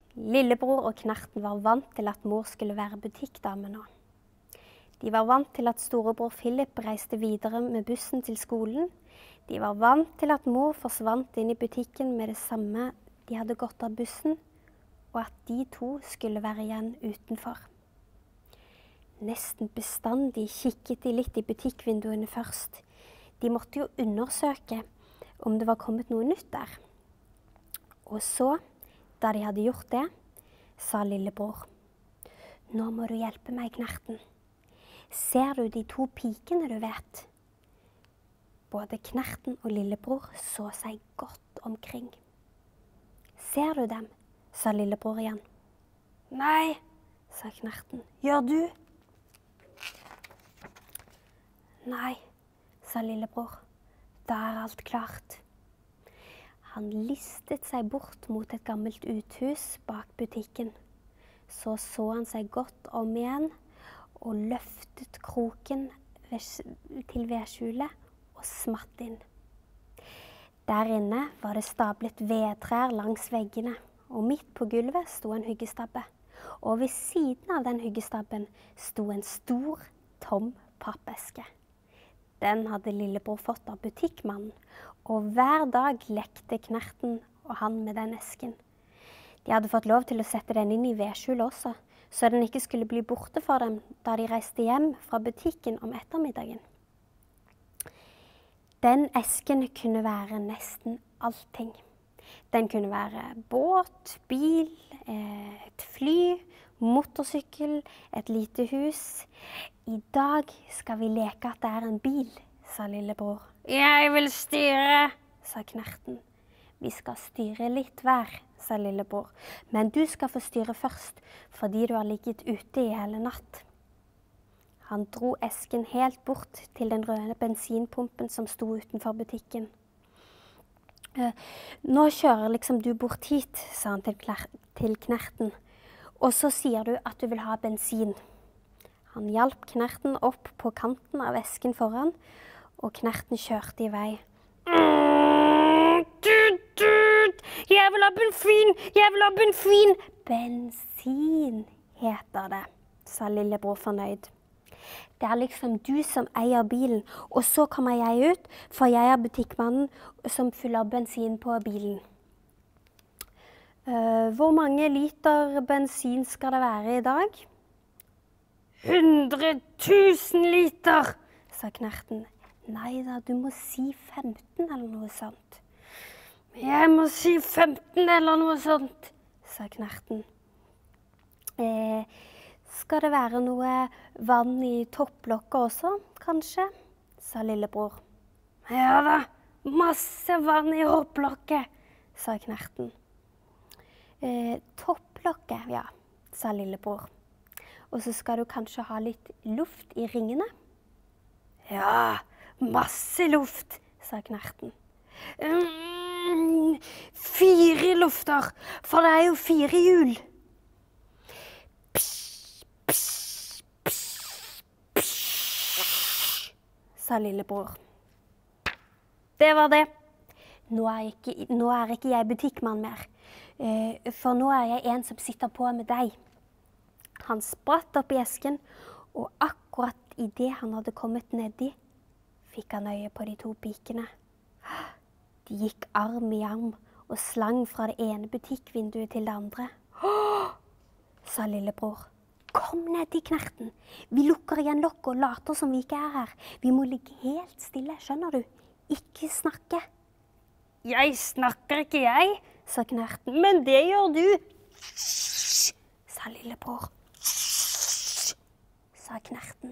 Lillebror og Knerten var vant til at mor skulle være butikkdame nå. De var vant til at storebror Philip reiste videre med bussen til skolen. De var vant til at mor forsvant inn i butikken med det samme de hadde gått av bussen, og at de to skulle være igjen utenfor. Nesten bestandig kikket de litt i butikkvinduene først. De måtte jo undersøke om det var kommet noe nytt der. Og så, da de hadde gjort det, sa lillebror: «Nå må du hjelpe meg, Knerten. Ser du de to pikene du vet?» Både Knerten og lillebror så seg godt omkring. «Ser du dem?» sa lillebror igjen. «Nei», sa Knerten. «Gjør du?» «Nei», sa lillebror. «Da er alt klart.» Han listet seg bort mot et gammelt uthus bak butikken. Så han seg godt om igjen og løftet kroken til vedskjulet og smatt inn. Der inne var det stablet vedtrær langs veggene, og midt på gulvet sto en hyggestabbe. Og ved siden av den hyggestabben sto en stor, tom pappeske. Den hadde lillebror fått av butikkmannen, og hver dag lekte Knerten og han med den esken. De hadde fått lov til å sette den inn i vedskjulet også, så den ikke skulle bli borte for dem da de reiste hjem fra butikken om ettermiddagen. Den esken kunne være nesten allting. Den kunne være båt, bil, et fly, motorsykkel, et lite hus. «I dag skal vi leke at det er en bil», sa lillebror. «Jeg vil styre», sa Knerten. «Vi skal styre litt hver», sa lillebror. «Men du skal få styre først, fordi du har ligget ute i hele natt.» Han dro esken helt bort til den røde bensinpumpen som sto utenfor butikken. «Nå kjører liksom du bort hit», sa han til Knerten. «Og så sier du at du vil ha bensin.» Han hjalp Knerten opp på kanten av esken foran, og Knerten kjørte i vei. «Jeg vil ha bensin! Jeg vil ha bensin!» «Bensin heter det», sa lillebror fornøyd. «Det er liksom du som eier bilen, og så kommer jeg ut, for jeg er butikkmannen som fyller bensin på bilen.» «Hvor mange liter bensin skal det være i dag?» 100 000 liter, sa Knerten. «Nei da, du må si 15 eller noe sånt.» «Jeg må si 15 eller noe sånt», sa Knerten. «Skal det være noe vann i topplokket også, kanskje?» sa lillebror. «Ja da, masse vann i topplokket», sa Knerten. «Topplokket, ja», sa lillebror. «Og så skal du kanskje ha litt luft i ringene?» «Ja, masse luft», sa Knerten. 4 lufter, for det er jo 4 hjul. «Psj, psj, psj, psj», sa lillebror. Det var det. Nå er ikke jeg butikkmann mer, for nå er jeg en som sitter på med deg. Han spratt opp i esken, og akkurat i det han hadde kommet nedi, fikk han øye på de to pikene. De gikk arm i arm og slang fra det ene butikkvinduet til det andre. Sa lillebror. «Kom ned i Knerten. Vi lukker igjen lokket og later som vi ikke er her. Vi må ligge helt stille, skjønner du? Ikke snakke.» «Jeg snakker ikke, jeg», sa Knerten. «Men det gjør du.» Sa lillebror. Sa Knerten.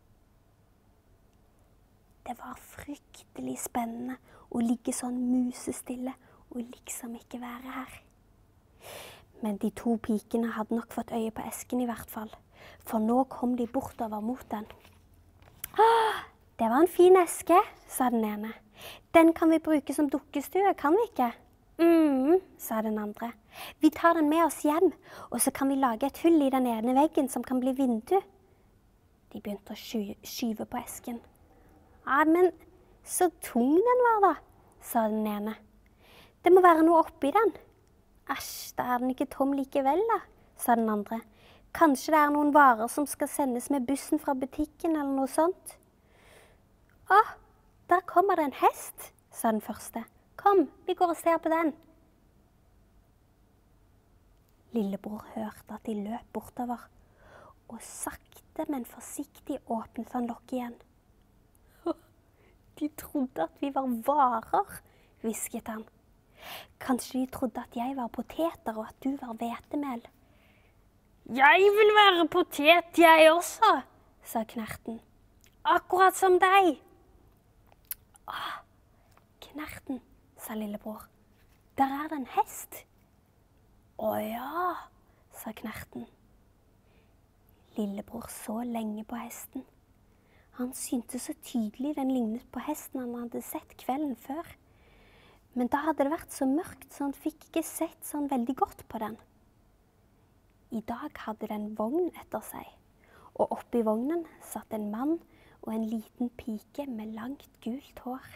Det var fryktelig spennende å ligge sånn musestille og liksom ikke være her. Men de to pikene hadde nok fått øye på esken i hvert fall, for nå kom de bortover mot den. «Det var en fin eske», sa den ene. «Den kan vi bruke som dukkestue, kan vi ikke?» Sa den andre. «Vi tar den med oss hjem, og så kan vi lage et hull i den ene veggen som kan bli vindu.» De begynte å skyve på esken. «Ja, men så tung den var da», sa den ene. «Det må være noe oppi den.» Æsj, da er den ikke tom likevel da, sa den andre. Kanskje det er noen varer som skal sendes med bussen fra butikken eller noe sånt. Å, der kommer det en hest, sa den første. Kom, vi går og ser på den. Lillebror hørte at de løp bortover, og sakte, men forsiktig åpnet han lokket igjen. De trodde at vi var varer, hvisket han. Kanskje de trodde at jeg var poteter og at du var hvetemel. Jeg vil være potet, jeg også, sa Knerten. Akkurat som deg. Åh, Knerten, sa lillebror. Der er det en hest. Å ja, sa Knerten. Lillebror så lenge på hesten. Han syntes så tydelig den lignet på hesten han hadde sett kvelden før. Men da hadde det vært så mørkt, så han fikk ikke sett sånn veldig godt på den. I dag hadde den vogn etter seg, og oppi vognen satt en mann og en liten pike med langt gult hår.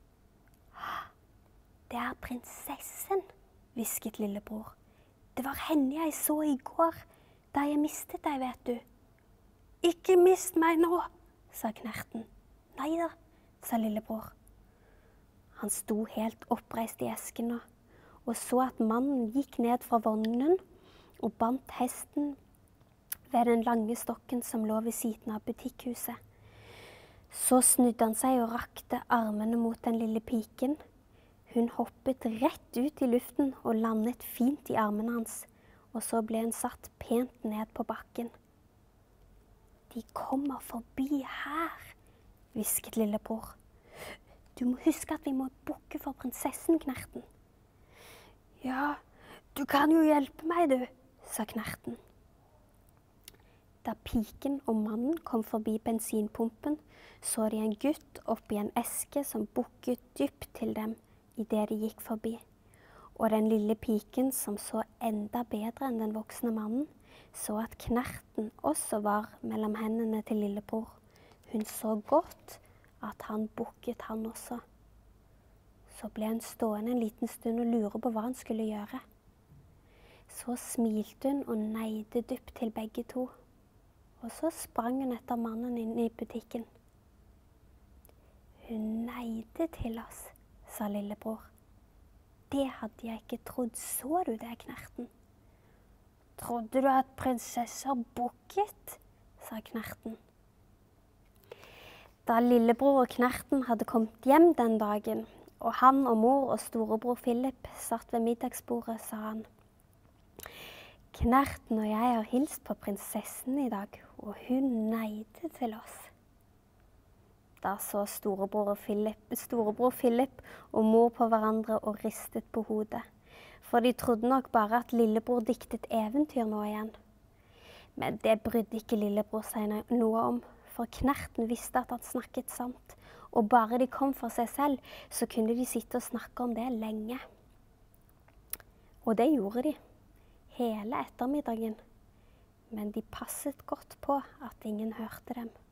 Det er prinsessen, hvisket lillebror. Det var henne jeg så i går, da jeg mistet deg, vet du. Ikke mist meg nå, sa Knerten. Neida, sa lillebror. Han sto helt oppreist i esken og så at mannen gikk ned fra vognen og bandt hesten ved den lange stokken som lå ved siden av butikkhuset. Så snudde han seg og rakte armene mot den lille piken. Hun hoppet rett ut i luften og landet fint i armene hans, og så ble hun satt pent ned på bakken. De kommer forbi her, hvisket lillebror. Du må huske at vi må bukke for prinsessen, Knerten. Ja, du kan jo hjelpe meg, du, sa Knerten. Da piken og mannen kom forbi bensinpumpen, så de en gutt oppi en eske som bukket dypt til dem i det de gikk forbi. Og den lille piken, som så enda bedre enn den voksne mannen, så at Knerten også var mellom hendene til lillebror. Hun så godt at han bukket han også. Så ble hun stående en liten stund og lure på hva han skulle gjøre. Så smilte hun og neide dypt til begge to. Og så sprang hun etter mannen inn i butikken. Hun neide til oss, sa lillebror. Det hadde jeg ikke trodd. Så du det, Knerten? Trodde du at prinsesser bukket? Sa Knerten. Da lillebror og Knerten hadde kommet hjem den dagen, og han og mor og storebror Philip satt ved middagsbordet, sa han. Knerten og jeg har hilst på prinsessen i dag, og hun neide til oss. Da så storebror Philip og mor på hverandre og ristet på hodet. For de trodde nok bare at lillebror diktet eventyr nå igjen. Men det brydde ikke lillebror seg noe om, for Knerten visste at han snakket sant. Og bare de kom for seg selv, så kunne de sitte og snakke om det lenge. Og det gjorde de, hele ettermiddagen. Men de passet godt på at ingen hørte dem.